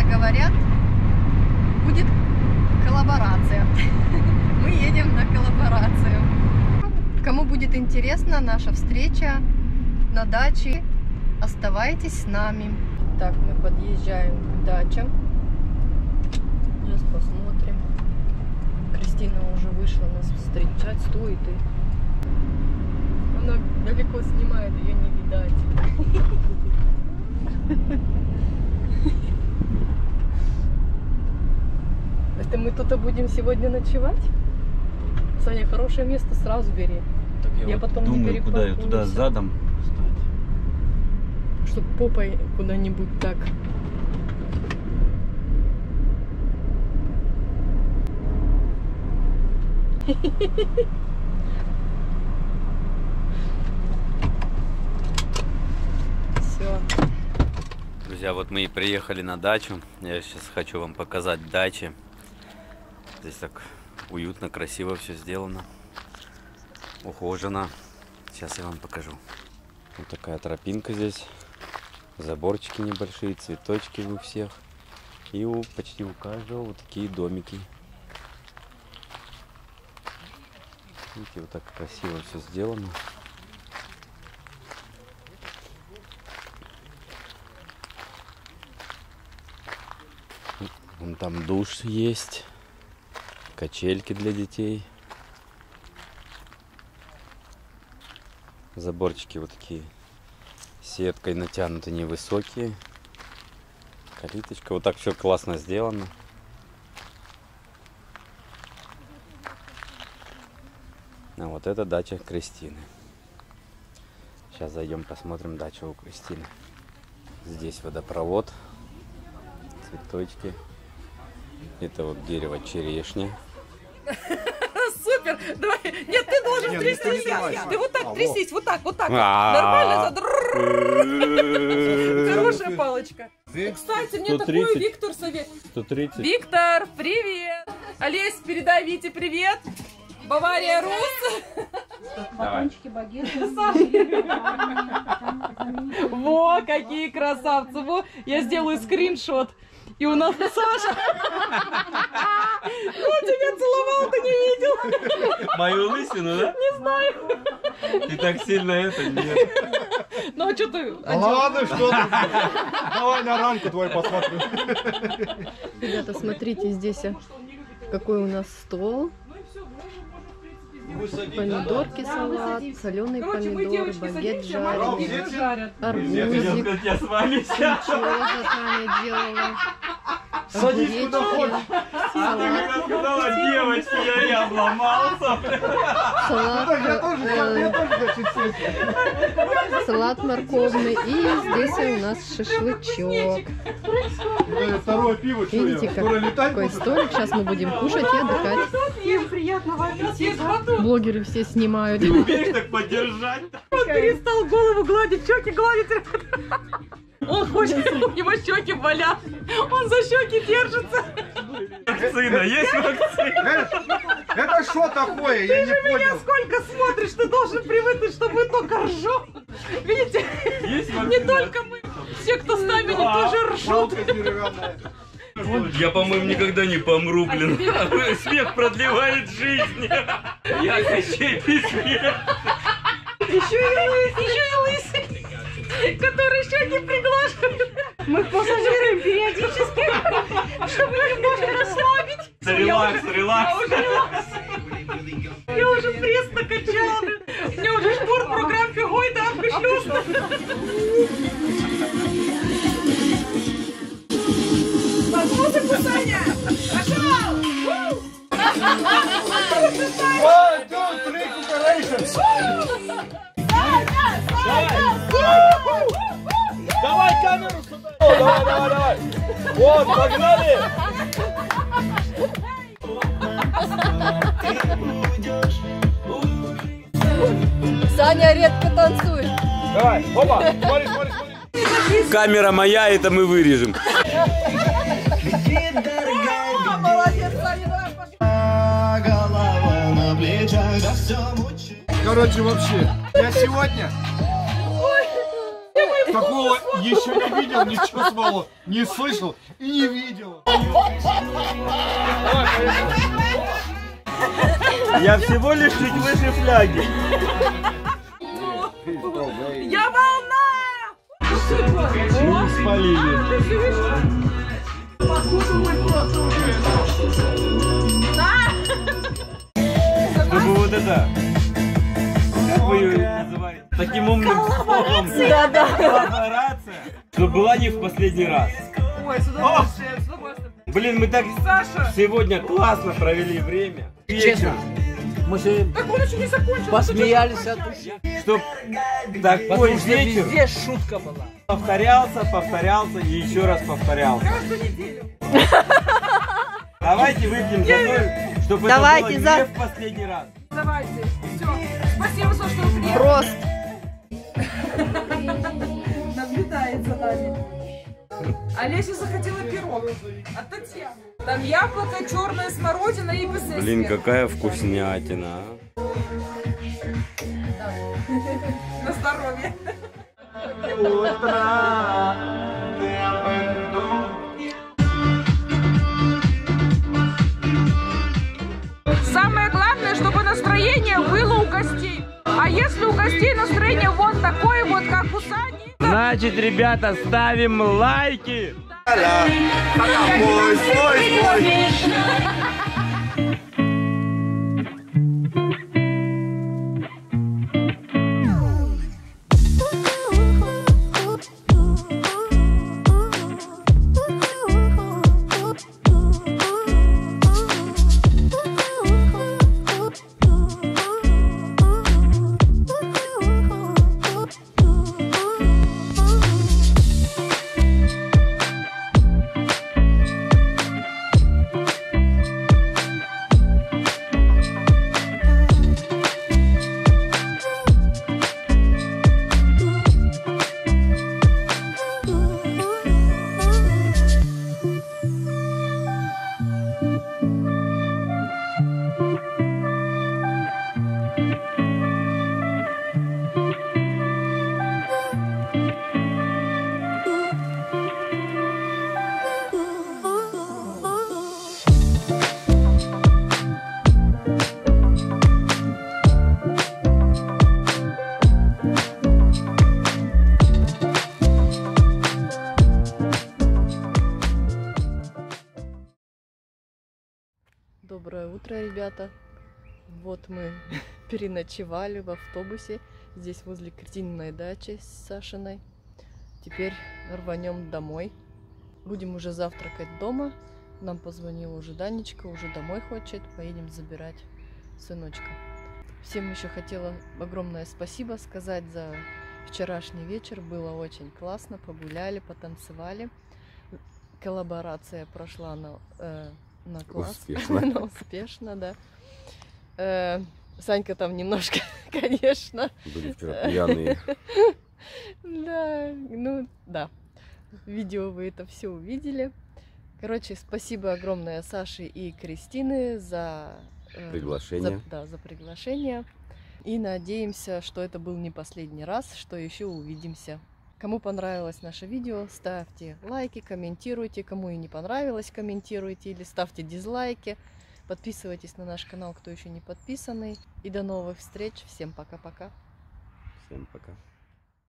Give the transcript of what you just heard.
говорят, будет коллаборация. Мы едем на коллаборацию. Кому будет интересна наша встреча на даче, оставайтесь с нами. Так, мы подъезжаем к дачам. Сейчас посмотрим. Кристина уже вышла нас встречать. Стоит и... Она далеко снимает, ее не видать. Это мы тут будем сегодня ночевать? Саня, хорошее место сразу бери. Так я вот потом думаю, куда я туда задом стать. Чтоб попой куда-нибудь так. Все. Друзья, вот мы и приехали на дачу. Я сейчас хочу вам показать дачи. Здесь так уютно, красиво все сделано. Ухожено. Сейчас я вам покажу. Вот такая тропинка здесь. Заборчики небольшие, цветочки у всех. И почти у каждого вот такие домики. Видите, вот так красиво все сделано. Вон там душ есть. Качельки для детей. Заборчики вот такие сеткой натянуты, невысокие. Калиточка. Вот так все классно сделано. А вот это дача Кристины. Сейчас зайдем, посмотрим дачу у Кристины. Здесь водопровод, цветочки. Это вот дерево черешня. Супер! Давай! Нет, ты должен трястись! Ты вот так трясись, вот так, вот так. Нормально? Хорошая палочка. Кстати, мне такой Виктор совет. 130. Виктор, привет! Олесь, передай Вите привет! Бавария Рус! Батончики, багеты. Во, какие красавцы! Во, я сделаю скриншот. И у нас Саша. Он тебя целовал, ты не видел? Мою лысину, да? Не знаю. Ты так сильно это нет. Ну а что ты? Ладно, что ты? Давай на ранку твою посмотрим. Ребята, смотрите, здесь какой у нас стол. Помидорки, салат, соленый помидор, багет жареный, арбузик. Я с вами Чего Таня делала? Садись куда хочешь. Я сказала девочке, я обломался. Салат морковный. И здесь у нас шашлычок. Второе пиво, что Видите, какой столик. Сейчас мы будем кушать и отдыхать. Всем приятного аппетита. Блогеры все снимают. Ты умеешь так поддержать? Он перестал голову гладить, щеки гладить. Он хочет, у него щеки болят. Он за щеки держится. Вакцина, есть вакцина? Это что такое? Я не Меня понял. сколько смотришь, ты должен привыкнуть, что мы только ржем. Видите? Есть вакцина? Не только мы. Все, кто с нами, они тоже ржут. Палка деревянная. Я, по-моему, никогда не помру, блин. Смех продлевает жизнь. Я Кощей Бессмертный. Еще и лысый, который щеки приглаживает. Мы пассажиры периодически, чтобы немножко расслабить. Релакс, релакс. Я уже пресс накачала. Мне уже шпорт-программ фигой, да, пришлю. Под музыку, Саня! Пошел! 1, 2, 3, cooperation. Давай камеру сюда. Давай. Вот, погнали. Саня редко танцует. Давай, опа, смотри. Камера моя, это мы вырежем. Молодец, Саня, давай. Короче, вообще, я сегодня Такого еще не видел, ничего смоло. Не слышал и не видел. Я всего лишь чуть выше фляги. Я волна! Не спалили. Чтобы вот это, как вы ее называете, таким умным словом, коллаборация, чтобы была не в последний раз. Ой, с удовольствием, с удовольствием. Блин, мы так Саша! сегодня классно провели время. Честно, мы же Так он еще не закончил. посмеялись от души. Чтоб такой Потому что вечер везде шутка была. повторялся и еще раз повторялся. Каждую неделю. Давайте выпьем за то, чтобы это было не в последний раз. Давайте. Все. Спасибо, Саша, что вы приехали. Прост. Наблюдает за нами. Олеся захотела пирог от Татьяны. Там яблоко, черная смородина и БСС. Блин, какая вкуснятина, а. На здоровье. Самое главное, чтобы настроение было у гостей. А если у гостей настроение вот такое вот, как у Сани... Значит, ребята, ставим лайки. Доброе утро, ребята. Вот мы переночевали в автобусе здесь возле Кристининой дачи с Сашиной. Теперь рванем домой. Будем уже завтракать дома. Нам позвонил уже Данечка, уже домой хочет. Поедем забирать сыночка. Всем еще хотела огромное спасибо сказать за вчерашний вечер. Было очень классно. Погуляли, потанцевали. Коллаборация прошла на класс. Успешно. Успешно, да. Санька там немножко, конечно. Были вчера пьяные. Да, ну да. В видео вы это все увидели. Короче, спасибо огромное Саше и Кристины за Приглашение. за приглашение. И надеемся, что это был не последний раз, что еще увидимся. Кому понравилось наше видео, ставьте лайки, комментируйте. Кому и не понравилось, комментируйте или ставьте дизлайки. Подписывайтесь на наш канал, кто еще не подписанный. И до новых встреч. Всем пока-пока. Всем пока.